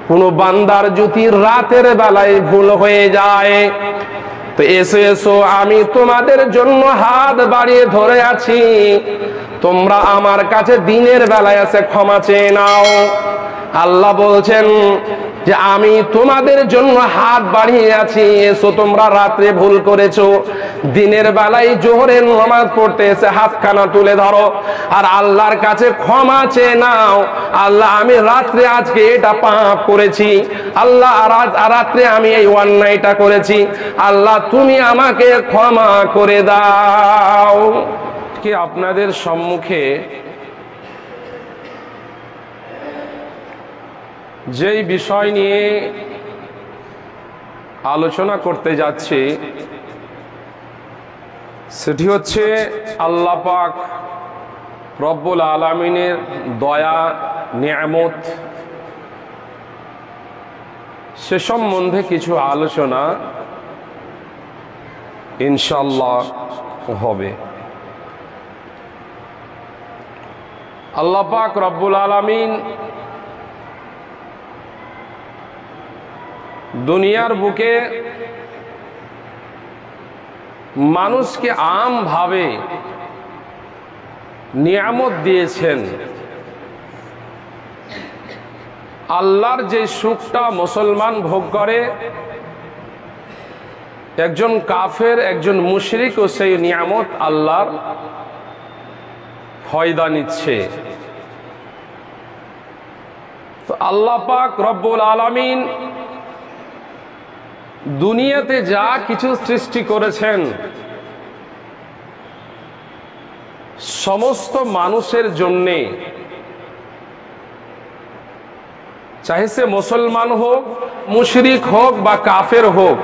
কোনো বান্দার যদি রাতের বেলায় ভুল হয়ে যায়, তো এসো এসো, আমি তোমাদের জন্য হাত বাড়িয়ে ধরে আছি, তোমরা আমার কাছে দিনের বেলায় এসে ক্ষমা চেয়ে নাও। আল্লাহ বলছেন যে আমি তোমাদের জন্য হাত বাড়িয়ে আছি, এসো তোমরা রাত্রে ভুল করেছো, দিনের বেলায় জোহরের নামাজ পড়তে এসে হাতখানা তুলে ধরো আর আল্লাহর কাছে ক্ষমা চেয়ে নাও। আল্লাহ আমি রাত্রে আজকে এটা পাপ করেছি, আল্লাহ রাত্রে আমি এই অন্যায়টা করেছি, আল্লাহ তুমি আমাকে ক্ষমা করে দাও। কি আপনাদের সম্মুখে যেই বিষয় নিয়ে আলোচনা করতে যাচ্ছি সেটি হচ্ছে আল্লাহ পাক রব্বুল আলামিনের দয়া নিয়ামত, সে সম্বন্ধে কিছু আলোচনা ইনশাআল্লাহ হবে। আল্লাহ পাক রব্বুল আলামিন দুনিয়ার বুকে মানুষকে আমভাবে নিয়ামত দিয়েছেন। আল্লাহর যে সুখটা মুসলমান ভোগ করে, একজন কাফের একজন মুশরিকও সেই নিয়ামত আল্লাহর ফায়দা নিচ্ছে। তো আল্লাহ পাক রব্বুল আলামিন দুনিয়াতে যা কিছু সৃষ্টি করেছেন সমস্ত মানুষের জন্যে, চাহে সে মুসলমান হোক, মুশরিক হোক বা কাফের হোক,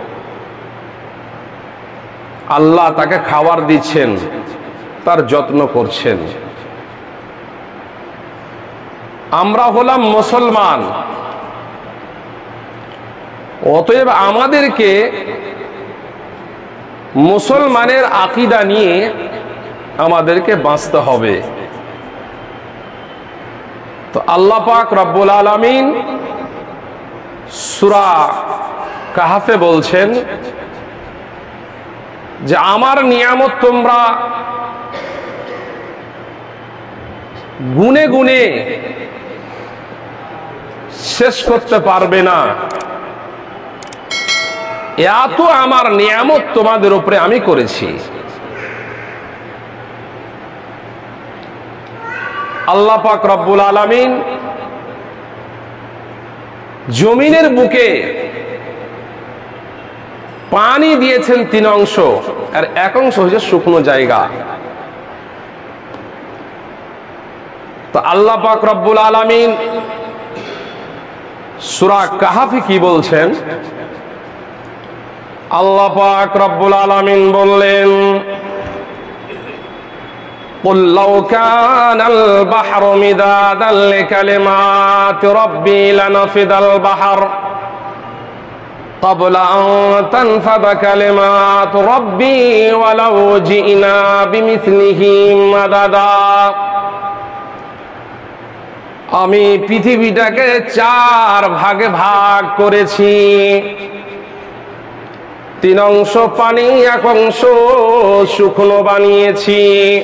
আল্লাহ তাকে খাবার দিচ্ছেন, তার যত্ন করছেন। আমরা হলাম মুসলমান, অতএব আমাদেরকে মুসলমানের আকীদা নিয়ে আমাদেরকে বাঁচতে হবে। তো আল্লাহ পাক রব্বুল আলামিন সূরা কাহফে বলছেন যে আমার নিয়ামত তোমরা গুনে গুনে শেষ করতে পারবে না, এত আমার নিয়ামত তোমাদের উপরে আমি করেছি। আল্লাহ পাক রব্বুল আলামিন জমিনের বুকে পানি দিয়েছেন 3 অংশ, আর 1 অংশ হচ্ছে শুকনো জায়গা। তো আল্লাহ পাক রব্বুল আলামিন সূরা কাহফে কি বলছেন? আল্লাহ পাক রব্বুল আলামিন বললেন, قل لو كان البحر مدادا لكلمات ربي لنفد البحر قبل أن تنفد كلمات ربي ولو جئنا بمثله مددا। আমি পৃথিবীটাকে 4 ভাগে ভাগ করেছি, 3 অংশ পানি 1 অংশ শুকনো বানিয়েছি,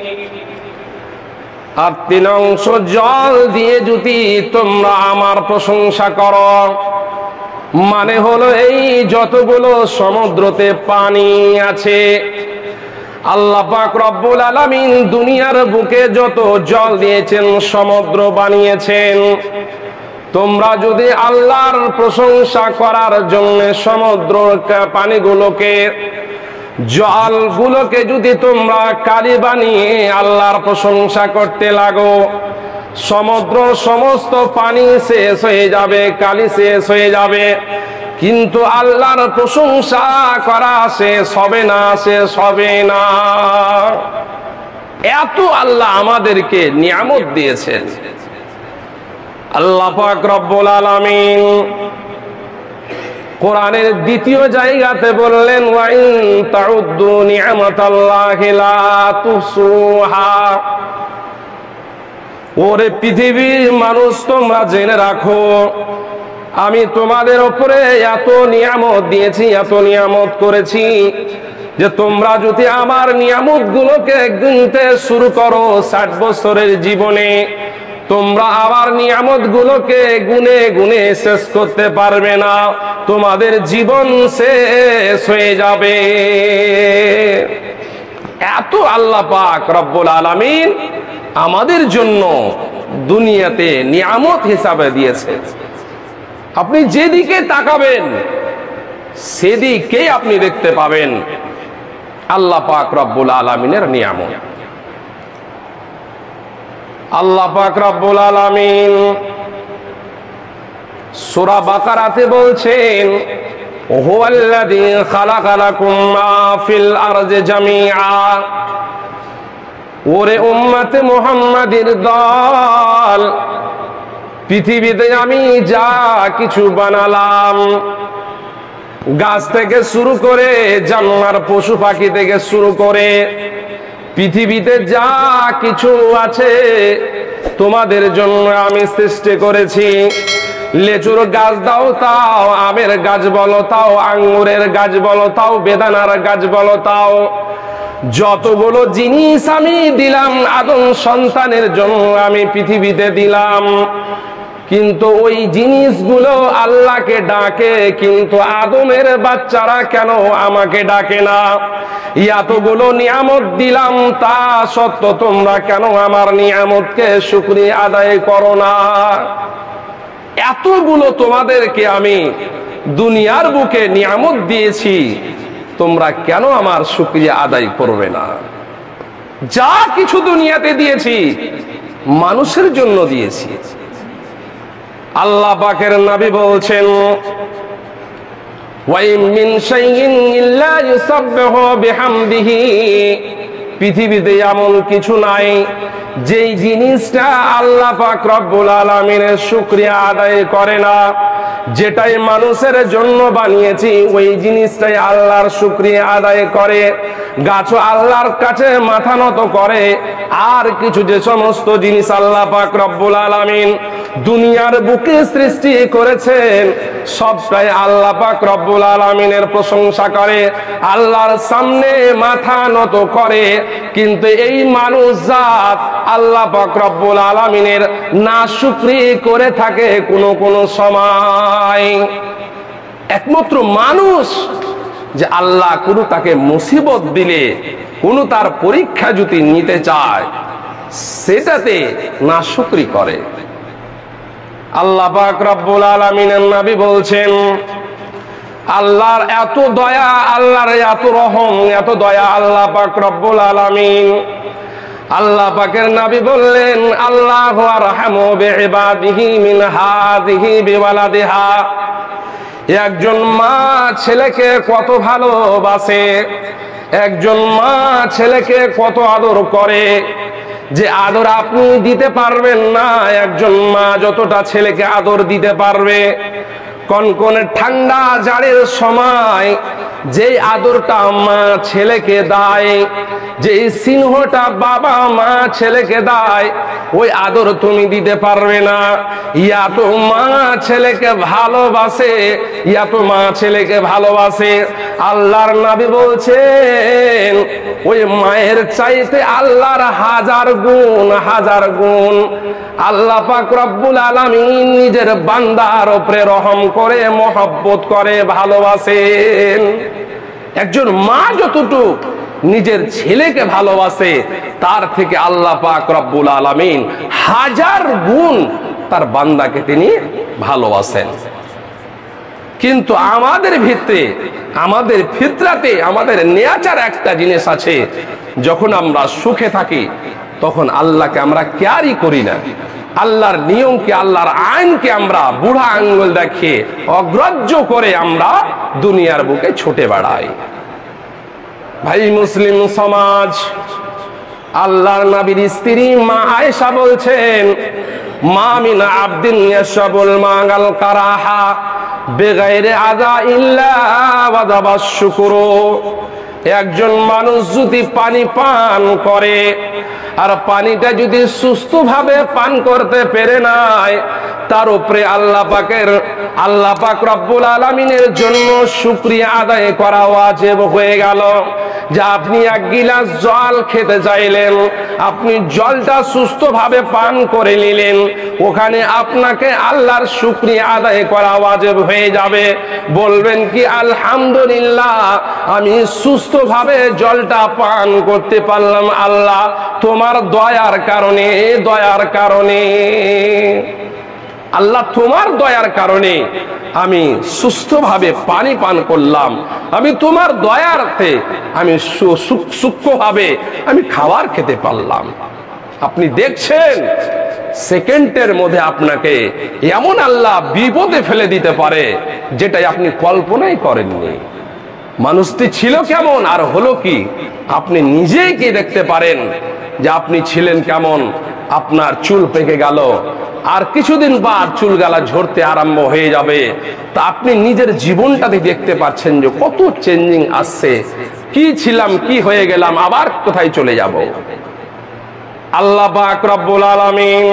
আর 3 অংশ জল দিয়ে যদি তোমরা আমার প্রশংসা করো, মানে হলো এই যতগুলো সমুদ্রতে পানি আছে, আল্লাহ পাক রব্বুল আলামিন দুনিয়ার বুকে যত জল দিয়েছেন, সমুদ্র বানিয়েছেন, তোমরা যদি আল্লাহর প্রশংসা করার জন্য সমুদ্র পানিগুলোকে, জলগুলোকে যদি তোমরা কালি বানিয়ে আল্লাহর প্রশংসা করতে লাগো, সমুদ্র সমস্ত পানি শেষ হয়ে যাবে, কালি শেষ হয়ে যাবে, কিন্তু আল্লাহর প্রশংসা করা শেষ হবে না, শেষ হবে না। এত আল্লাহ আমাদেরকে নিয়ামত দিয়েছেন। আল্লাহ পাক রব্বুল আলামিন কোরআনের 2য় জায়গাতে বললেন, ওয়া ইন তাউদ্দু নি'মাতাল্লাহি লা তুহসুহা। ওরে পৃথিবীর মানুষ, তোমরা জেনে রাখো, আমি তোমাদের উপরে এত নিয়ামত দিয়েছি, এত নিয়ামত করেছি যে তোমরা যদি আমার নিয়ামত গুলোকে গুনতে শুরু করো 60 বছরের জীবনে, তোমরা আবার নিয়ামত গুলোকে গুনে গুনে শেষ করতে পারবে না, তোমাদের জীবন শেষ হয়ে যাবে। এত আল্লাহ পাক রব্বুল আলামিন আমাদের জন্য দুনিয়াতে নিয়ামত হিসাবে দিয়েছে। আপনি যেদিকে তাকাবেন সেদিকে আপনি দেখতে পাবেন আল্লাহ পাক রব্বুল আলামিনের নিয়ামত। আল্লাহ পাক রব্বুল আলামিন সূরা বাকারাতে বলছেন, হুয়াল্লাযী খালাকা লাকুম মা ফিল আরদি জামিআ। ওরে উম্মতে মুহাম্মাদের দল, পৃথিবীতে আমি যা কিছু বানালাম, গাছ থেকে শুরু করে জানোয়ার পশু পাখি থেকে শুরু করে পৃথিবীতে যা কিছু আছে তোমাদের জন্য আমি সৃষ্টি করেছি। লেচুর গাছ দাও তাও, আমের গাছ বলো তাও, আঙ্গুরের গাছ বলো তাও, বেদানার গাছ বলো তাও, যতগুলো জিনিস আমি দিলাম আদম সন্তানের জন্য আমি পৃথিবীতে দিলাম, কিন্তু ওই জিনিসগুলো আল্লাহকে ডাকে, কিন্তু আদমের বাচ্চারা কেন আমাকে ডাকে না? এতগুলো নিয়ামত দিলাম তা সত্ত্বেও তোমরা কেন আমার নিয়ামতকে শুকরিয়া আদায় করো না? এতগুলো তোমাদেরকে আমি দুনিয়ার বুকে নিয়ামত দিয়েছি, তোমরা কেন আমার শুকরিয়া আদায় করবে না? যা কিছু দুনিয়াতে দিয়েছি মানুষের জন্য দিয়েছি। আল্লাহ পাকের নবী বলছেন, ওয়াইম মিন শাইইন ইল্লা ইউসাব্বিহু বিহামদিহি। পৃথিবীতে এমন কিছু নাই যেই জিনিসটা আল্লাহ পাক রব্বুল আলামিনের শুকরিয়া আদায় করে না। যেটাই মানুষের জন্য বানিয়েছি ওই জিনিসটাই আল্লাহর শুকরিয়া আদায় করে। গাছও আল্লাহর কাছে মাথা নত করে। আর কিছু যে সমস্ত জিনিস আল্লাহ পাক রব্বুল আলামিন দুনিয়ার বুকে সৃষ্টি করেছেন সবটাই আল্লাহ পাক রব্বুল আলামিনের প্রশংসা করে, আল্লাহর সামনে মাথা নত করে। কিন্তু এই মানুষ জাত আল্লাহ পাক রব্বুল আলামিনের নাশুকরি করে থাকে কোনো কোনো সময়। একমাত্র মানুষ যে আল্লাহ কোনো তাকে মুসিবত দিলে, কোনো তার পরীক্ষা যদি নিতে চায় সেটাতে নাশুকরি করে। আল্লাহ পাক রব্বুল আলামিনের নবী বলছেন, আল্লাহর এত দয়া, আল্লাহর এত রহম, এত দয়া আল্লাহ পাক রব্বুল আলামিন। আল্লাহ পাকের নবী বললেন, আল্লাহু আরহামু বিইবাদিহি মিন হাযিহি বিওয়ালাদিহা। একজন মা ছেলেকে কত ভালোবাসে, একজন মা ছেলেকে কত আদর করে, যে আদর আপনি দিতে পারবেন না একজন মা যতটা ছেলেকে আদর দিতে পারবে। কনকনে ঠান্ডা জাড়ের সময় যে আদরটা মা ছেলেকে দেয়, যে স্নেহটা বাবা মা ছেলেকে দেয়, ওই আদর তুমি দিতে পারবে না। এত মা ছেলেকে ভালোবাসে, এত মা ছেলেকে ভালোবাসে। আল্লাহর নবী বলছেন, ওই মায়ের চাইতে আল্লাহর হাজার গুণ, হাজার গুণ আল্লাহ পাক রব্বুল আলামিন নিজের বান্দার উপরে রহম করে, মহব্বত করে, ভালোবাসেন। একজন মা যতটুকু নিজের ছেলেকে ভালোবাসে তার থেকে আল্লাহ পাক রব্বুল আলামিন হাজার গুণ তার বান্দাকে তিনি ভালোবাসেন। কিন্তু আমাদের ভিতরে, আমাদের ফিতরাতে, আমাদের নেচার একটা জিনিস আছে, যখন আমরা সুখে থাকি তখন আল্লাহকে আমরা কেয়ারই করি না। আল্লাহর নিয়মকে, আল্লাহর আইনকে আমরা বুড়া আঙ্গুল দেখিয়ে অগ্রাহ্য করে আমরা দুনিয়ার বুকে ছুটে বেড়াই। ভাই মুসলিম সমাজ, আল্লাহর নবীর স্ত্রী মা আয়েশা বলছেন, মা মিন আবদিন ইয়াশরাবুল মাগাল কারাহা বেগাইরে আদা ইল্লা ওয়াজাবাশ শুকরু। একজন মানুষ যদি পানি পান করে আর পানিটা যদি সুস্থভাবে পান করতে পেরে নাই, তার উপরে আল্লাহ পাক রব্বুল আলামিনের জন্য শুকরিয়া আদায় করা ওয়াজিব হয়ে গেল। যে আপনি এক গিলাস জল খেতে চাইলেন, আপনি জলটা সুস্থভাবে পান করে নিলেন, ওখানে আপনাকে আল্লাহর শুকরিয়া আদায় করা ওয়াজিব হয়ে যাবে। বলবেন কি আলহামদুলিল্লাহ, আমি সুস্থভাবে জলটা পান করতে পারলাম আল্লাহ তোমার দয়ার কারণে, আল্লাহ তোমার দয়ার কারণে আমি সুস্থভাবে পানি পান করলাম, আমি তোমার দয়ার্থে আমি সূক্ষ্মভাবে আমি খাবার খেতে পারলাম। আপনি দেখছেন সেকেন্ডের মধ্যে আপনাকে এমন আল্লাহ বিপদে ফেলে দিতে পারে যেটাই আপনি কল্পনাই করেননি। মানুষটি ছিল কেমন আর হলো কি, আপনি নিজেই কি দেখতে পারেন যে আপনি ছিলেন কেমন। আপনার চুল পেকে গেল, আর কিছুদিন বাদ চুল গালা ঝরতে আরম্ভ হয়ে যাবে, তা আপনি নিজের জীবনটাতে দেখতে পাচ্ছেন যে কত চেঞ্জিং আসছে, কি ছিলাম কি হয়ে গেলাম, আবার কোথায় চলে যাব। আল্লাহ পাক রব্বুল আলামিন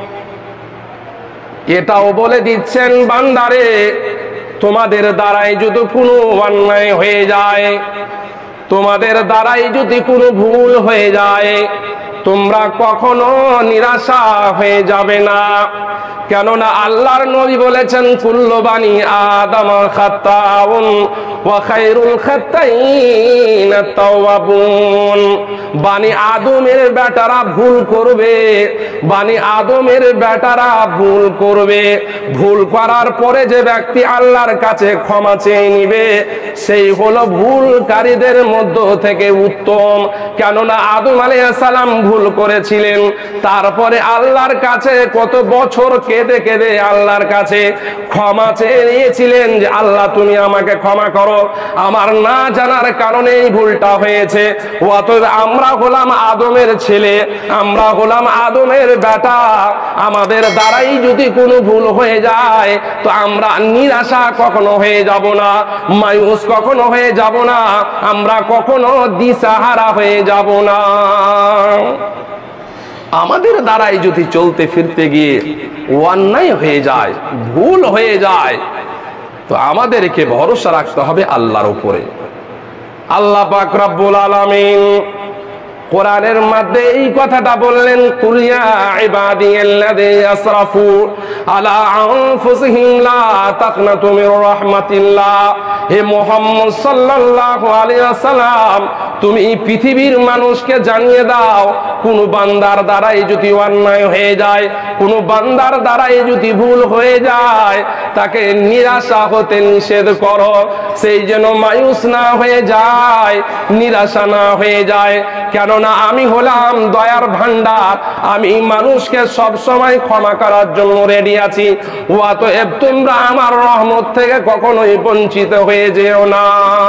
এটাও বলে দিচ্ছেন, বান্দারে তোমাদের দ্বারাই যদি কোনো অন্যায় হয়ে যায়, তোমাদের দ্বারাই যদি কোনো ভুল হয়ে যায়, তোমরা কখনো নিরাশা হয়ে যাবে না। কেননা আল্লাহর নবী বলেছেন কুল্লু বানি আদম খাত্তাউন ওয়া খায়রুল খাত্তাইন তাওয়াবুন। বানি আদমের বেটারা ভুল করবে, বানি আদমের বেটারা ভুল করবে। ভুল করার পরে যে ব্যক্তি আল্লাহর কাছে ক্ষমা চেয়ে নিবে, সেই হলো ভুলকারীদের মধ্য থেকে উত্তম। কেননা আদম আলাইহিস সালাম ভুল করেছিলেন, তারপরে আল্লাহর কাছে কত বছর কেঁদে কেঁদে আল্লাহর কাছে ক্ষমা চেয়ে নিয়েছিলেন যে আল্লাহ তুমি আমাকে ক্ষমা করো, আমার না জানার কারণে এই ভুলটা হয়েছে। অতএব আমরা হলাম আদমের ছেলে, আমরা হলাম আদমের বেটা, আমাদের দ্বারাই যদি কোনো ভুল হয়ে যায় তো আমরা নিরাশা কখনো হয়ে যাব না, মায়ুস কখনো হয়ে যাব না, আমরা কখনো দিশাহারা হয়ে যাব না। আমাদের দ্বারাই যদি চলতে ফিরতে গিয়ে অন্যায় হয়ে যায়, ভুল হয়ে যায়, তো আমাদেরকে ভরসা রাখতে হবে আল্লাহর উপরে। আল্লাহ পাক রব্বুল আলামিন কোরআনের মধ্যে এই কথাটা বললেন, কুল ইয়া ইবাদিয়াল্লাযীনা আসরাফু আলা আনফুসিহিম লা তাকনাতু মির রাহমাতিল্লাহ। হে মুহাম্মদ সাল্লাল্লাহু আলাইহি ওয়াসাল্লাম, তুমি পৃথিবীর মানুষকে জানিয়ে দাও, কোন বান্দার দ্বারাই যদি অন্যায় হয়ে যায়, কোন বান্দার দ্বারাই যদি ভুল হয়ে যায়, তাকে নিরাশা হতে নিষেধ করো, সেই যেন মায়ুস না হয়ে যায়, নিরাশা না হয়ে যায়। কেননা আমি হলাম দয়ার ভান্ডার, আমি মানুষকে সব সময় ক্ষমা করার জন্য রেডি আছি। অতএব তোমরা আমার রহমত থেকে কখনোই বঞ্চিত হয়ে যেও না,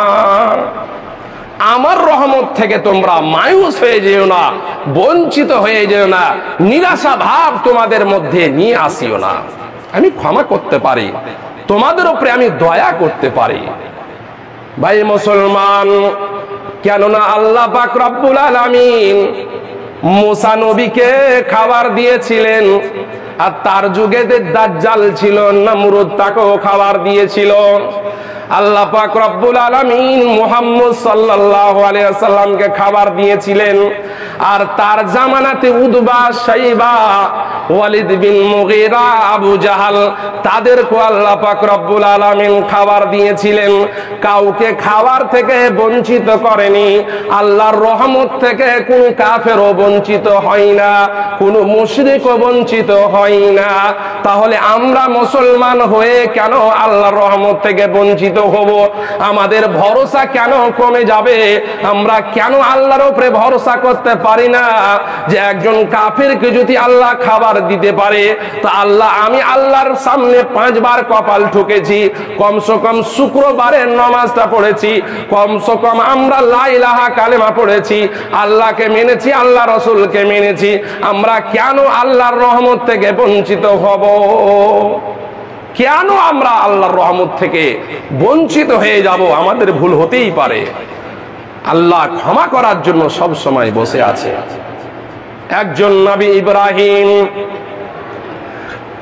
আমার রহমত থেকে তোমরা মায়ুস হয়ে যেও না, বঞ্চিত হয়ে যেও না, নিরাশা ভাব তোমাদের মধ্যে নিয়ে আসিও না। আমি ক্ষমা করতে পারি, তোমাদের উপরে আমি দয়া করতে পারি। ভাই মুসলমান, কেননা আল্লাহ পাক রব্বুল আলামিন মুসা নবীকে খাবার দিয়েছিলেন, আর তার যুগে যে দাজ্জাল ছিল নমরুদ, তাকেও খাবার দিয়েছিল। আল্লাহ পাক রব্বুল আলামিন মুহাম্মদ সাল্লাল্লাহু আলাইহি ওয়াসাল্লামকে খাবার দিয়েছিলেন, আর তার জামানাতে উদবা, শাইবা, ওয়ালিদ বিন মুগীরা, আবু জাহাল, তাদেরকে আল্লাহ পাক রব্বুল আলামিন খাবার দিয়েছিলেন। কাউকে খাবার থেকে বঞ্চিত করেনি। আল্লাহর রহমত থেকে কোন কাফেরও বঞ্চিত হয় না, কোন মুশরিকও বঞ্চিত হয় না। তাহলে আমরা মুসলমান হয়ে কেন আল্লাহর রহমত থেকে বঞ্চিত হব? আমাদের ভরসা কেন কমে যাবে? আমরা কেন আল্লাহর উপরে ভরসা করতে পারি না যে একজন কাফেরকে যদি আল্লাহ খাবার দিতে পারে, তা আল্লাহ, আমি আল্লাহর সামনে 5 বার কপাল ঠুকেছি, কমসে কম শুক্রবারের নামাজটা পড়েছি, কমসে কম আমরা লা ইলাহা কালেমা পড়েছি, আল্লাহকে মেনেছি, আল্লাহ রাসূলকে মেনেছি, আমরা কেন আল্লাহর রহমত থেকে বঞ্চিত হব? কেন আমরা আল্লাহর রহমত থেকে বঞ্চিত হয়ে যাব? আমাদের ভুল হতেই পারে, আল্লাহ ক্ষমা করার জন্য সব সময় বসে আছে। একজন নবী ইব্রাহিম,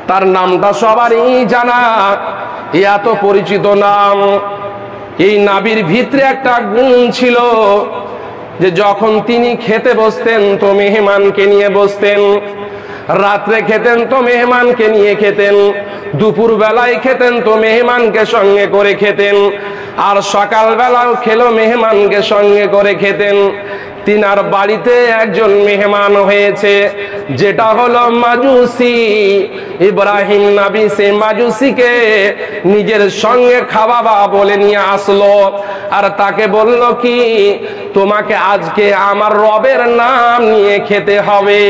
তার নামটা সবারই জানা, এত পরিচিত নাম। এই নবীর ভিতরে একটা গুণ ছিল যে যখন তিনি খেতে বসতেন তো মেহমানকে নিয়ে বসতেন, রাত্রে খেতেন তো মেহমানকে নিয়ে খেতেন, দুপুর বেলায় খেতেন তো মেহমানকে সঙ্গে করে খেতেন, আর সকাল বেলাও খেলো মেহমানকে সঙ্গে করে খেতেন। তিনার বাড়িতে একজন মেহমান হয়েছে, যেটা হলো মাজুসি। ইব্রাহিম নবী সেই মাজুসিকে নিজের সঙ্গে খাওয়াবা বলে নিয়ে আসলো, আর তাকে বলল কি, তোমাকে আজকে আমার রবের নাম নিয়ে খেতে হবে।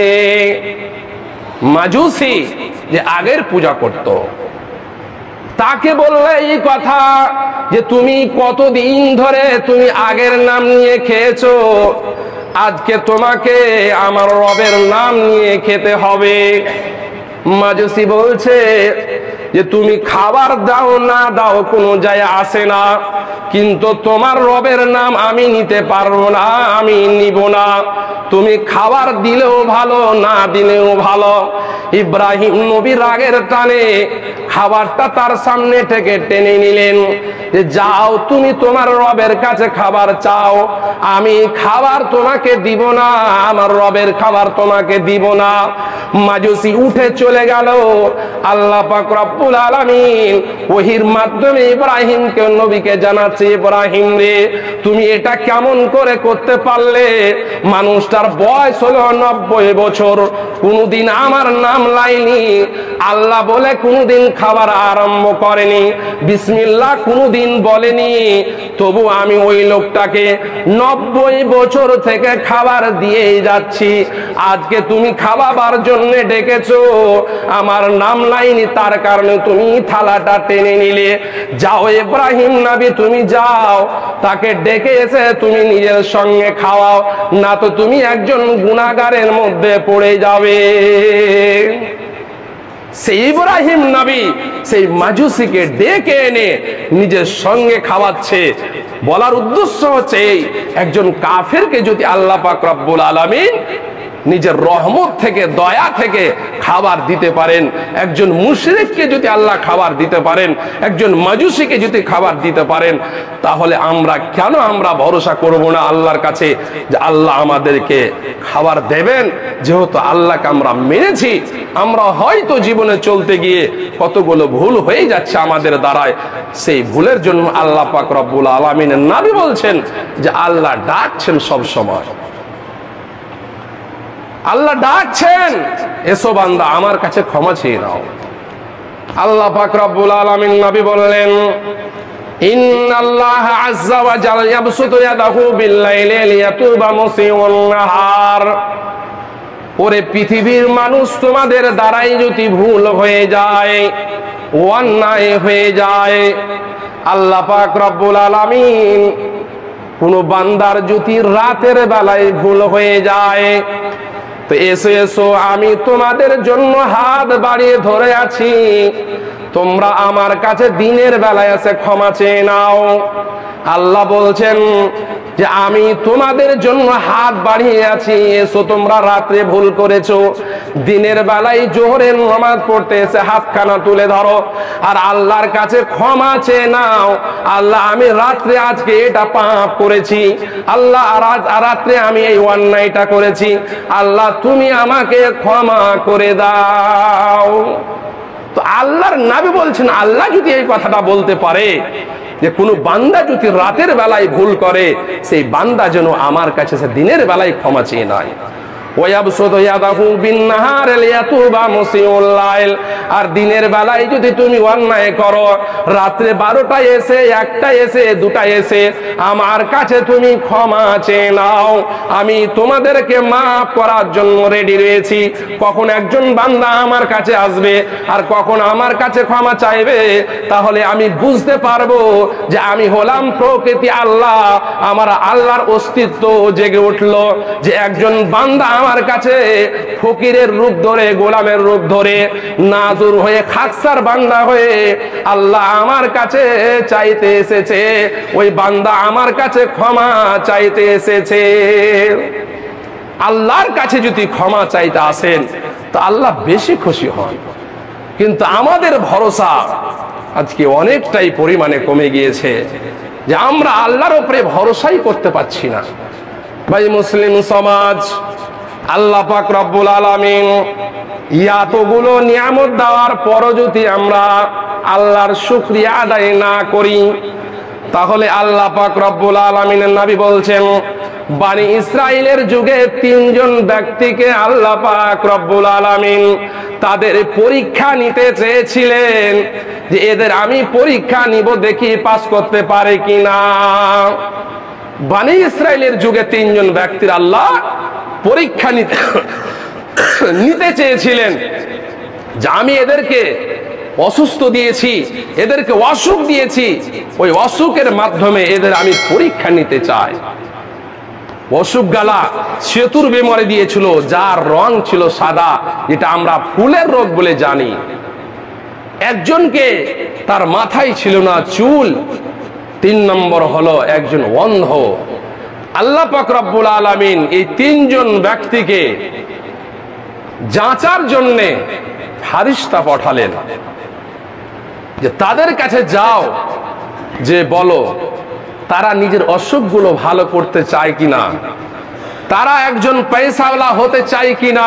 মাজুসি যে আগের পূজা করত, তাকে বললে এই কথা যে তুমি কতদিন ধরে তুমি আগের নাম নিয়ে খেয়েছো, আজকে তোমাকে আমার রবের নাম নিয়ে খেতে হবে। মাজুসি বলছে যে তুমি খাবার দাও না দাও কোনো যায় আসে না, কিন্তু তোমার রবের নাম আমি নিতে পারবো না, আমি নিব না। তুমি খাবার দিলেও ভালো, না দিলেও ভালো। ইব্রাহিম নবী রাগের টানে খাবারটা তার সামনে থেকে টেনে নিলেন, যে যাও তুমি তোমার রবের কাছে খাবার চাও, আমি খাবার তোমাকে দিব না, আমার রবের খাবার তোমাকে দিব না। মাজুসি উঠে চলে গেল। আল্লাহ পাক রব্বুল আলামিন ওহীর মাধ্যমে ইব্রাহিমকে নবীকে জানাচ্ছে, ইব্রাহিম রে, তুমি এটা কেমন করে করতে পারলে? মানুষটার বয়স হলো 90 বছর, কোনদিন আমার নাম লাইনি, আল্লাহ বলে কোনদিন খাবার আরম্ভ করেনি, বিসমিল্লাহ কোনদিন বলেনি, তবু আমি ওই লোকটাকে 90 বছর থেকে খাবার দিয়েই যাচ্ছি। আজকে তুমি খাওয়াবার জন্য ডেকেছো, আমার নাম লাইনি, তার কারণে তুমি থালাটা টেনে নিলে। যাও ইব্রাহিম নবী, তুমি যাও, তাকে ডেকে এসে তুমি নিজের সঙ্গে খাওয়াও, না তো তুমি একজন গুনাহগারের মধ্যে পড়ে যাবে। সেই ইব্রাহিম নবী সেই মাজুসিকে ডেকে এনে নিজের সঙ্গে খাওয়াচ্ছে। বলার উদ্দেশ্য হচ্ছে, একজন কাফেরকে যদি আল্লাহ পাক রব্বুল আলামিন নিজের রহমত থেকে, দয়া থেকে খাবার দিতে পারেন, একজন মুশরিককে যদি আল্লাহ খাবার দিতে পারেন, একজন মাজুসিকে যদি খাবার দিতে পারেন, তাহলে আমরা কেন ভরসা করব না আল্লাহর কাছে যে আল্লাহ আমাদেরকে খাবার দেবেন? যেহেতু আল্লাহকে আমরা মেনেছি, আমরা হয়তো জীবনে চলতে গিয়ে কতগুলো ভুল হয়ে যাচ্ছে আমাদের দ্বারায়, সেই ভুলের জন্য আল্লাহ পাক রব্বুল আলামিনের নবী বলছেন যে আল্লাহ ডাকছেন সব সময়, আল্লাহ ডাকছেন, এসো বান্দা আমার কাছে ক্ষমা চেয়ে নাও। আল্লাহ পাক রব্বুল আলামিন নবী বললেন, ইন্নাল্লাহ আযজা ওয়া জাল্লা ইয়াবসুতু ইয়াদাহু বিল-লাইলি লিয়াতুবা মুসিউন নাহার। ওরে পৃথিবীর মানুষ, তোমাদের দ্বারাই যদি ভুল হয়ে যায়, অন্যায় হয়ে যায়, আল্লাহ পাক রব্বুল আলামিন কোন বান্দার যদি রাতের বেলায় ভুল হয়ে যায়, তো এসো এসো, আমি তোমাদের জন্য হাত বাড়িয়ে ধরে আছি, তোমরা আমার কাছে দিনের বেলায় এসে ক্ষমা চেয়ে নাও। আল্লাহ বলছেন যে আমি তোমাদের জন্য হাত বাড়িয়ে আছি, এসো তোমরা রাত্রে ভুল করেছো, দিনের বেলায় জোহরের নামাজ পড়তে এসে হাতখানা তুলে ধরো আর আল্লাহর কাছে ক্ষমা চেয়ে নাও। আল্লাহ আমি রাত্রে আজকে এটা পাপ করেছি, আল্লাহ রাত্রে আমি এই অন্যায়টা করেছি, আল্লাহ তুমি আমাকে ক্ষমা করে দাও। তো আল্লাহর নবী বলছেন, আল্লাহ যদি এই কথাটা বলতে পারে যে কোনো বান্দা যদি রাতের বেলায় ভুল করে, সেই বান্দা যেন আমার কাছে সে দিনের বেলায় ক্ষমা চেয়ে নেয়। আর দিনের বেলায় যদি তুমি অন্যায় করো, রাত্রে 12টায় এসে, 1টায় এসে, 2টায় এসে আমার কাছে তুমি ক্ষমা চেয়ে নাও, আমি তোমাদেরকে মাফ করার জন্য রেডি রয়েছি। কখন একজন বান্দা আমার কাছে আসবে আর কখন আমার কাছে ক্ষমা চাইবে, তাহলে আমি বুঝতে পারবো যে আমি হলাম প্রকৃতি আল্লাহ, আমার আল্লাহর অস্তিত্ব জেগে উঠলো। যে একজন বান্দা আমার কাছে ফকিরের রূপ ধরে, গোলামের রূপ ধরে, নাজুর হয়ে, খাকসার বান্দা হয়ে আল্লাহ আমার কাছে চাইতে এসেছে, ওই বান্দা আমার কাছে ক্ষমা চাইতে এসেছে। আল্লাহর কাছে যদি ক্ষমা চাইতে আসেন তো আল্লাহ বেশি খুশি হন। কিন্তু আমাদের ভরসা আজকে অনেকটাই পরিমাণে কমে গিয়েছে, যে আমরা আল্লাহর উপরে ভরসাই করতে পারছি না। ভাই মুসলিম সমাজ, আল্লাহ পাক রব্বুল আলামিন এতগুলো নিয়ামত দেওয়ার পরও যদি আমরা আল্লাহর শুকরিয়া আদায় না করি, তাহলে আল্লাহ পাক রব্বুল আলামিনের নবী বলছেন, বনি ইসরাইলের যুগে 3 জন ব্যক্তিকে আল্লাহ পাক রব্বুল আলামিন তাদের পরীক্ষা নিতে চেয়েছিলেন, যে এদের আমি পরীক্ষা নিব, দেখি পাস করতে পারে কিনা। বনি ইসরাইলের যুগে 3 জন ব্যক্তির আল্লাহ পরীক্ষা নিতে চেয়েছিলেন, যে আমি এদেরকে অসুস্থ দিয়েছি, এদেরকে অসুখ দিয়েছি, ওই অসুখের মাধ্যমে এদের আমি পরীক্ষা নিতে চাই। অসুখ গালা সেতুর বেমারি দিয়েছিল, যার রং ছিল সাদা, যেটা আমরা ফুলের রোগ বলে জানি। একজনকে তার মাথায় ছিল না চুল। 3 নম্বর হলো একজন অন্ধ। আল্লাহ পাক রব্বুল আলামিন এই 3 জন ব্যক্তিকে যাচার জন্যে ফেরেশতা পাঠালেন, যে তাদের কাছে যাও, যে বলো তারা নিজের অসুখগুলো ভালো করতে চায় কিনা, তারা একজন পয়সাওয়ালা হতে চায় কিনা।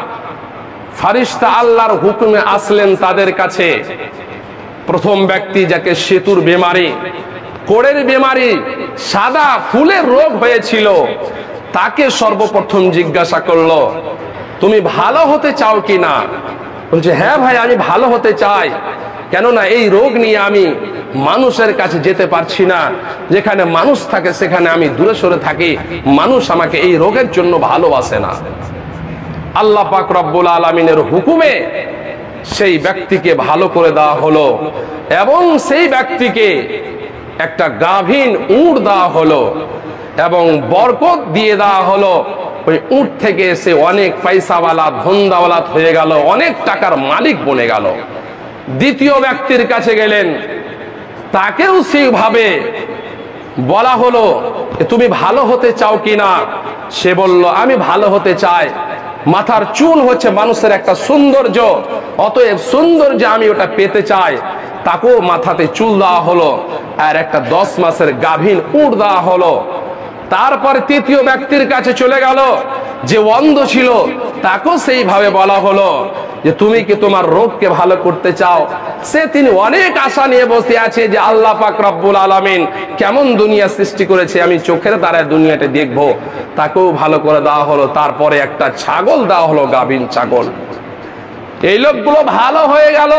ফেরেশতা আল্লাহর হুকুমে আসলেন তাদের কাছে। প্রথম ব্যক্তি, যাকে সেতুর বেমারি, কোড়ের বেমারি, সাদা ফুলের রোগ হয়েছিল, তাকে সর্বপ্রথম জিজ্ঞাসা করলো, তুমি ভালো হতে চাও কিনা? বলছে, হ্যাঁ ভাই, আমি ভালো হতে চাই, কেননা এই রোগ নিয়ে আমি মানুষের কাছে যেতে পারছি না, যেখানে মানুষ থাকে সেখানে আমি দূরে সরে থাকি, মানুষ আমাকে এই রোগের জন্য ভালোবাসে না। আল্লাহ পাক রব্বুল আলামিনের হুকুমে সেই ব্যক্তিকে ভালো করে দেওয়া হলো, এবং সেই ব্যক্তিকে একটা গাভীন উট দেওয়া হলো, এবং বরকত দিয়ে দেওয়া হলো। ওই উট থেকে সে অনেক পয়সাওয়ালা, ধনদাওয়ালা হয়ে গেল, অনেক টাকার মালিক বনে গেল। দ্বিতীয় ব্যক্তির কাছে গেলেন, তাকেও সেইভাবে বলা হলো, তুমি ভালো হতে চাও কিনা? সে বলল, আমি ভালো হতে চাই। মাথার চুল হচ্ছে মানুষের একটা সৌন্দর্য, অতএব সৌন্দর্য আমি ওটা পেতে চাই। তাকেও মাথাতে চুল দেওয়া হলো, আর একটা 10 মাসের গাভীন উট দেওয়া হলো। তারপরে তৃতীয় ব্যক্তির কাছে চলে গেল, যে অন্ধ ছিল, তাকেও সেইভাবে বলা হলো, যে তুমি কি তোমার রোগকে ভালো করতে চাও? তিনি অনেক আশা নিয়ে বসে আছে, যে আল্লাহ পাক রব্বুল আলামিন কেমন দুনিয়া সৃষ্টি করেছে, আমি চোখের দ্বারা দুনিয়াটা দেখবো। তাকেও ভালো করে দেওয়া হলো। তারপরে একটা ছাগল দেওয়া হলো, গাভীন ছাগল। এই লোকগুলো ভালো হয়ে গেল,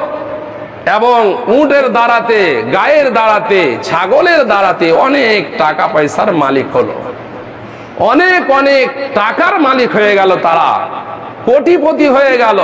এবং উটের দ্বারাতে, গায়ের দ্বারাতে, ছাগলের দ্বারাতে অনেক টাকা পয়সার মালিক হলো, অনেক অনেক টাকার মালিক হয়ে গেল, তারা কোটিপতি হয়ে গেল।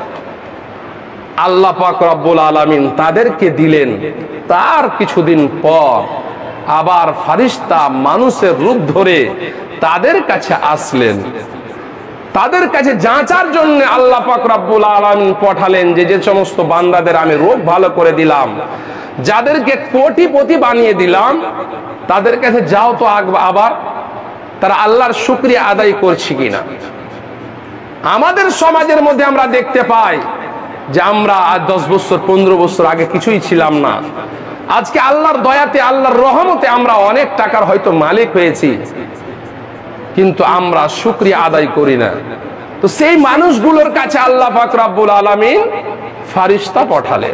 আল্লাহ পাক রব্বুল আলামিন তাদেরকে দিলেন। তার কিছুদিন পর আবার ফেরেশতা মানুষের রূপ ধরে তাদের কাছে আসলেন। তাদের কাছে যাচার জন্য আল্লাহ পাক রব্বুল আলামিন পাঠালেন, যে যে সমস্ত বান্দাদের আমি রোগ ভালো করে দিলাম, যাদেরকে কোটিপতি বানিয়ে দিলাম, তাদের কাছে যাও তো আবার তারা আল্লাহর শুকরিয়া আদায় করছে কিনা। আমাদের সমাজের মধ্যে আমরা দেখতে পাই, যে আমরা আজ 10 বছর 15 বছর আগে কিছুই ছিলাম না, আজকে আল্লাহর দয়াতে, আল্লাহর রহমতে আমরা অনেক টাকার হয়তো মালিক হয়েছি, কিন্তু আমরা শুকরিয়া আদায় করি না। তো সেই মানুষগুলোর কাছে আল্লাহ পাক রব্বুল আলামিন ফেরেশতা পাঠালেন।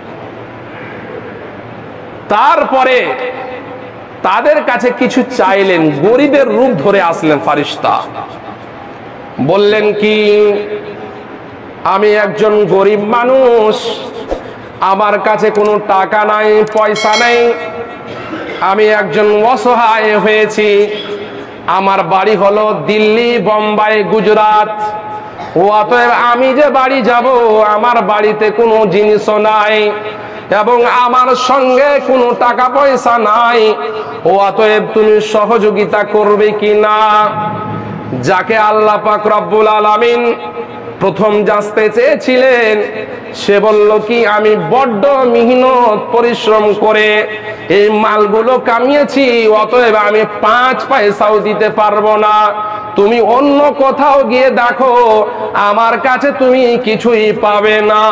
তারপরে তাদের কাছে কিছু চাইলেন, গরিবের রূপ ধরে আসলেন ফেরেশতা। বললেন কি, আমি একজন গরিব মানুষ, আমার কাছে কোনো টাকা নাই, পয়সা নাই, আমি একজন অসহায় হয়েছি। আমার বাড়ি হলো দিল্লি, বোম্বাই, গুজরাট। অতএব আমি যে বাড়ি যাব, আমার বাড়িতে কোনো জিনিসও নাই, এবং আমার সঙ্গে কোনো টাকা পয়সা নাই। অতএব তুমি সহযোগিতা করবে কি না? যাকে আল্লাহ পাক রব্বুল আলামিন প্রথম জানতে চেয়েছিলেন, সে বলল কি, আমি বড্ড মেহনত পরিশ্রম করে এই মালগুলো কামিয়েছি, অতএব আমি 5 পয়সাও দিতে পারবো না। তুমি অন্য কোথাও গিয়ে দেখো, আমার কাছে তুমি কিছুই পাবে না।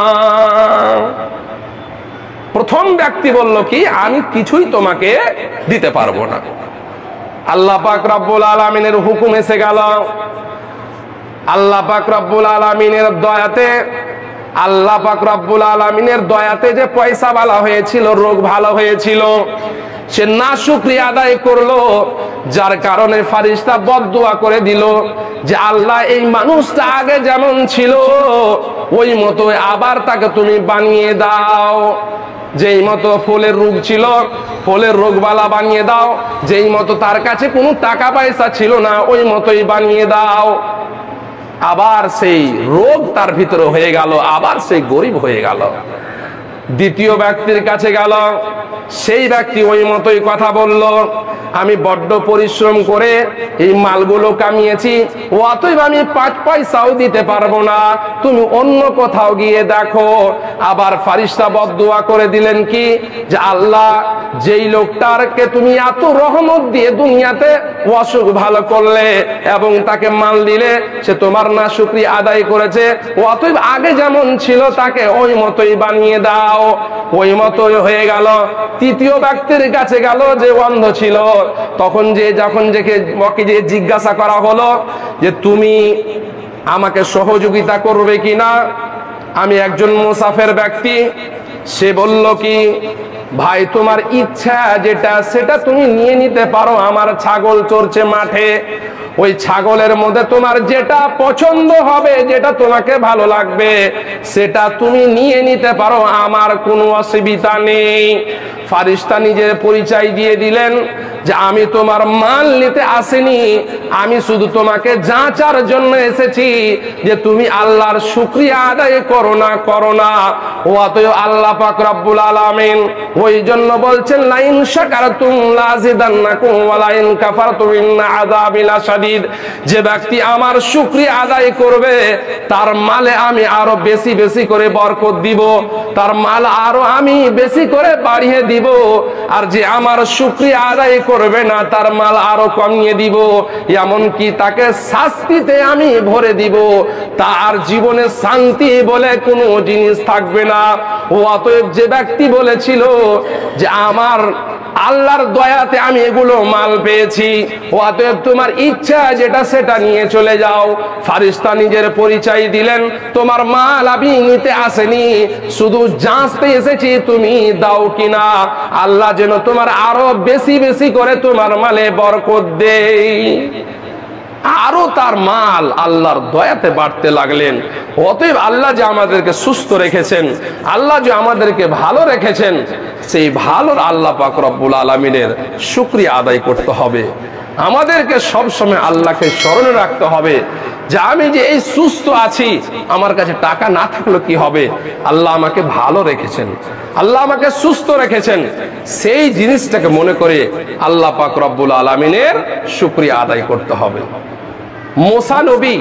প্রথম ব্যক্তি বলল কি, আমি কিছুই তোমাকে দিতে পারবো না। আল্লাহ পাক রব্বুল আলামিনের হুকুম এসে গেল। আল্লাহ পাক রব্বুল আলামিনের দয়াতে, আল্লাহ পাক রব্বুল আলামিনের দয়াতে যে পয়সা ভালো হয়েছিল, রোগ ভালো হয়েছিল, সে নাশুকরিয়া আদায় করলো, যার কারণে ফারিস্তা বদদুয়া করে দিল যে আল্লাহ এই মানুষটা আগে যেমন ছিল ওই মতো আবার তাকে তুমি বানিয়ে দাও। যেই মতো ফুলের রোগ ছিল, ফুলের রোগবালা বানিয়ে দাও। যেই মতো তার কাছে কোনো টাকা পয়সা ছিল না, ওই মতোই বানিয়ে দাও। আবার সেই রোগ তার ভিতরে হয়ে গেল, আবার সেই গরিব হয়ে গেল। দ্বিতীয় ব্যক্তির কাছে গেল, সেই ব্যক্তি ওই মতোই কথা বলল, আমি বড্ড পরিশ্রম করে এই মালগুলো কামিয়েছি, অতএব আমি 5 পয়সাও দিতে পারবো না, তুমি অন্য কোথাও গিয়ে দেখো। আবার ফারিস্তা বদদুয়া করে দিলেন কি, যে আল্লাহ যেই লোকটারকে তুমি এত রহমত দিয়ে দুনিয়াতে অসুখ ভালো করলে এবং তাকে মাল দিলে, সে তোমার নাশুকরিয়া আদায় করেছে, অতএব আগে যেমন ছিল তাকে ওই মতোই বানিয়ে দাও। ওই মতোই হয়ে গেল। তৃতীয় ব্যক্তির কাছে গেল, যে অন্ধ ছিল। তখন যখন যে জিজ্ঞাসা করা হলো যে তুমি আমাকে সহযোগিতা করবে কিনা, আমি একজন মুসাফির ব্যক্তি। সে বলল কি, ভাই তোমার ইচ্ছা যেটা সেটা তুমি নিয়ে নিতে পারো। আমার ছাগল চড়ছে মাঠে, ওই ছাগলের মধ্যে তোমার যেটা পছন্দ হবে, যেটা তোমাকে ভালো লাগবে, সেটা তুমি নিয়ে নিতে পারো, আমার কোনো অসুবিধা নেই। ফারিস্তা নিজের পরিচয় দিয়ে দিলেন যে আমি তোমার মাল নিতে আসিনি, আমি শুধু তোমাকে যাচার জন্য এসেছি যে তুমি আল্লাহর শুকরিয়া আদায় করো না করো না। অতএব আল্লাহ পাক রব্বুল আলামিন ওই জন্য বলছেন, লাইন শাকারতুম লাযিদান্নাকুম ওয়া লাইন কাফারতুম ইন্না আযাবি লাশাদীদ। যে ব্যক্তি আমার শুকরিয়া আদায় করবে, তার মালে আমি আরো বেশি বেশি করে বরকত দিব, তার মাল আরো আমি বেশি করে বাড়িয়ে দিব। আর যে আমার শুকরিয়া আদায় করবে না, তার মাল আরো কমিয়ে দিব, এমনকি তাকে শাস্তিতে আমি ভরে দিব, তার জীবনে শান্তি বলে কোনো জিনিস থাকবে না। ও অতএব যে ব্যক্তি বলেছিল যে আমার আল্লাহর দয়াতে আমি এগুলো মাল পেয়েছি, অতএব তোমার ইচ্ছা যেটা সেটা নিয়ে চলে যাও। ফারিস্তা নিজের পরিচয় দিলেন, তোমার মাল আমি নিতে আসেনি, শুধু জানতে এসেছি তুমি দাও কিনা, আল্লাহ যেন তোমার আরো বেশি বেশি করে তোমার মালে বরকত দেই। আরো তার মাল আল্লাহর দয়াতে বাড়তে লাগলেন। অতএব আল্লাহ যে আমাদেরকে সুস্থ রেখেছেন, আল্লাহ যে আমাদেরকে ভালো রেখেছেন, সেই ভালো আল্লাহ পাক রব্বুল আলামিনের শুকরিয়া আদায় করতে হবে। আমাদেরকে সব সময় আল্লাহকে স্মরণে রাখতে হবে যে আমি যে এই সুস্থ আছি, আমার কাছে টাকা না থাকলে কি হবে, আল্লাহ আমাকে ভালো রেখেছেন, আল্লাহ আমাকে সুস্থ রেখেছেন। সেই জিনিসটাকে মনে করে আল্লাহ পাক রব্বুল আলামিনের শুকরিয়া আদায় করতে হবে। মুসা নবী,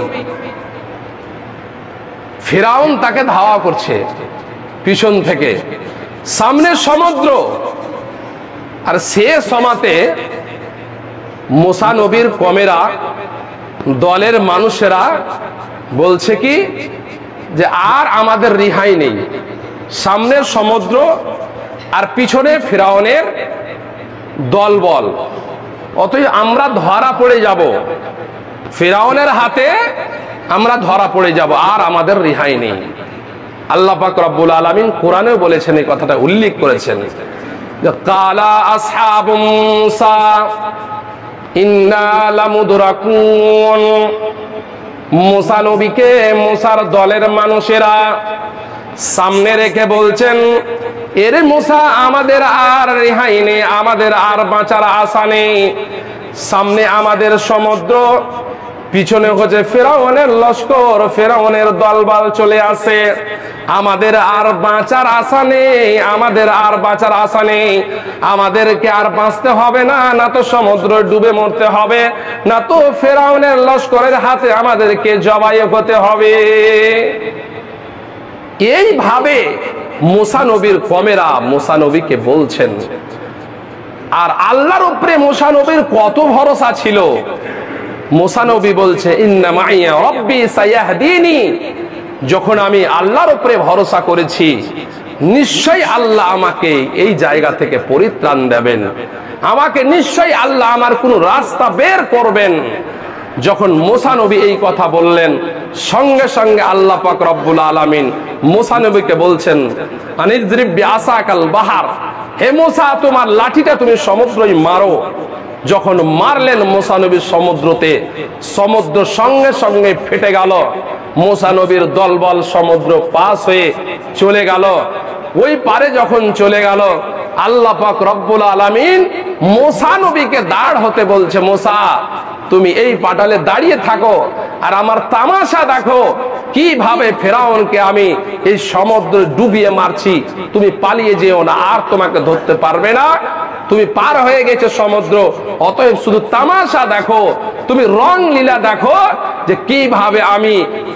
ফিরাউন তাকে ধাওয়া করছে পিছন থেকে, সামনে সমুদ্র, আর সে সমাতে মুসা নবীর কমেরা দলের মানুষেরা বলছে কি, যে আর আমাদের রিহাই নেই, সামনের সমুদ্র আর পিছনে ফিরাউনের দলবল, অতএব আমরা ধরা পড়ে যাব, ফিরাউনের হাতে আমরা ধরা পড়ে যাব, আর আমাদের রিহাই নেই। আল্লাহ পাক রব্বুল আলামিন কোরআনেও বলেছেন, এই কথাটা উল্লেখ করেছেন, যে কালা আসহাবু মুসা ইন্না লামুদরাকুন। মুসা নবীকে মুসার দলের মানুষেরা সামনে রেখে বলছেন, এরে মুসা আমাদের আর রেহাই নেই, আমাদের আর বাঁচার আশা নেই, সামনে আমাদের সমুদ্র, পিছনে হচ্ছে ফেরাউনের লস্কর, ফেরাউনের দলবল চলে আসে, আমাদের আর বাঁচার আশা নেই, আমাদের আর বাঁচার আশা নেই, আমাদেরকে আর বাঁচতে হবে না, না তো সমুদ্র ডুবে মরতে হবে, না তো ফেরাউনের লস্করের হাতে আমাদেরকে জবাই হতে হবে। এইভাবে মুসা নবীর কমেরা মুসা নবীকে বলছেন। আর আল্লাহর উপরে মুসা নবীর কত ভরসা ছিল, মুসা নবী বলছে ইন্না মাইয়া রব্বি সায়াহদিনি, যখন আমি আল্লাহর উপরে ভরসা করেছি নিশ্চয়ই আল্লাহ আমাকে এই জায়গা থেকে পরিত্রাণ দেবেন, আমাকে নিশ্চয়ই আল্লাহ আমার কোন রাস্তা বের করবেন। যখন মুসা নবী এই কথা বললেন, সঙ্গে সঙ্গে আল্লাহ পাক রব্বুল আলামিন মুসা নবীকে বলছেন আনিযরিব বিআসাকাল বাহার, হে মুসা তোমার লাঠিটা তুমি সমুদ্রই মারো। যখন মারলেন মুসা নবী সমুদ্রতে, সমুদ্র সঙ্গে সঙ্গে ফেটে গেল। মুসা নবীর দলবল সমুদ্র পাস হয়ে চলে গেল। ওই পারে যখন চলে গেল, আল্লাহ পাক রব্বুল আলামিন মুসা নবীকে দাঁড় হতে বলছে, মুসা তুমি এই পাটালে দাঁড়িয়ে থাকো আর আমার তামাশা দেখো কিভাবে ফেরাউনকে আমি এই সমুদ্র ডুবিয়ে মারছি। তুমি পালিয়ে যেও না, আর তোমাকে ধরতে পারবে না, তুমি পার হয়ে গেছো সমুদ্র। অতএব শুধু তামাশা দেখো, তুমি রং লীলা দেখো যে কিভাবে আমি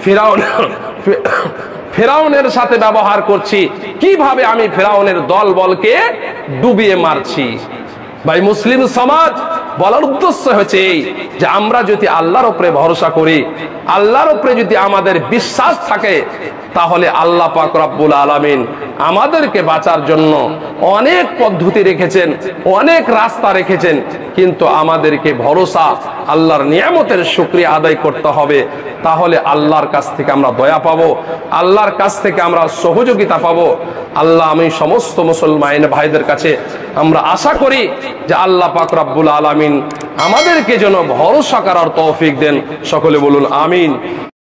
ফেরাউনের সাথে ব্যবহার করছি, কিভাবে আমি ফেরাউনের দল বলকে ডুবিয়ে মারছি। ভাই মুসলিম সমাজ, বলার উদ্দেশ্য হচ্ছে এই যে আমরা যদি আল্লাহর উপরে ভরসা করি, আল্লাহর উপরে যদি আমাদের বিশ্বাস থাকে, তাহলে আল্লাহ পাক রব্বুল আলামিন আমাদেরকে বাঁচার জন্য অনেক পদ্ধতি রেখেছেন, অনেক রাস্তা রেখেছেন। কিন্তু আমাদেরকে ভরসা, আল্লাহর নিয়ামতের শুকরিয়া আদায় করতে হবে। তাহলে আল্লাহর কাছ থেকে আমরা দয়া পাবো, আল্লাহর কাছ থেকে আমরা সহযোগিতা পাবো। আল্লাহ আমি সমস্ত মুসলমান ভাইদের কাছে আমরা আশা করি যে আল্লাহ পাক রব্বুল আলামিন আমাদেরকে যেন ভরসা করার তৌফিক দেন। সকলে বলুন আমিন।